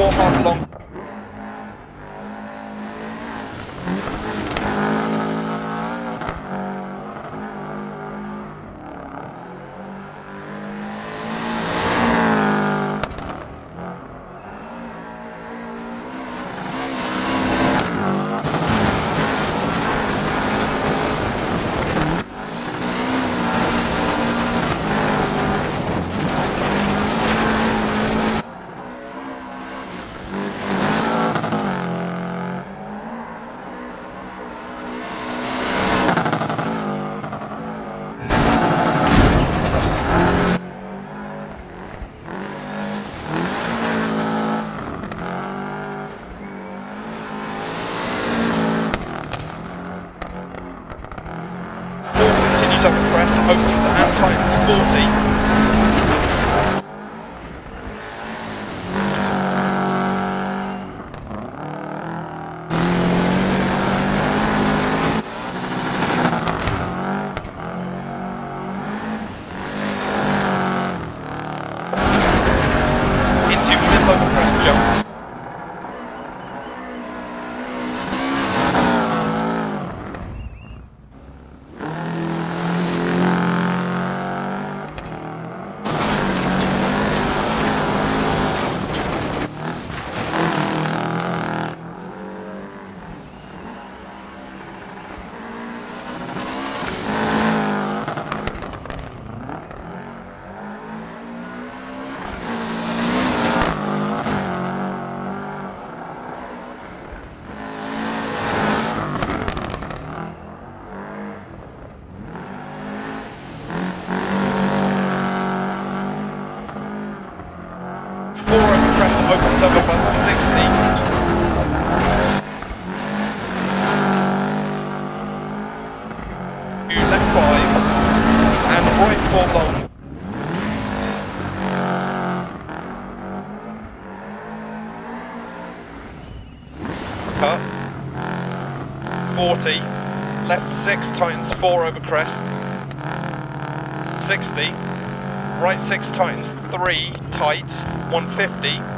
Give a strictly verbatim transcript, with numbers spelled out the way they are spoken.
four half long. Over crest, opens and tightens forty. Into middle over crest jump. Four over crest opens over one sixty. You left five and right four long. Cut. forty. Left six tightens four over crest. sixty. Right six tightens three, tight, one fifty.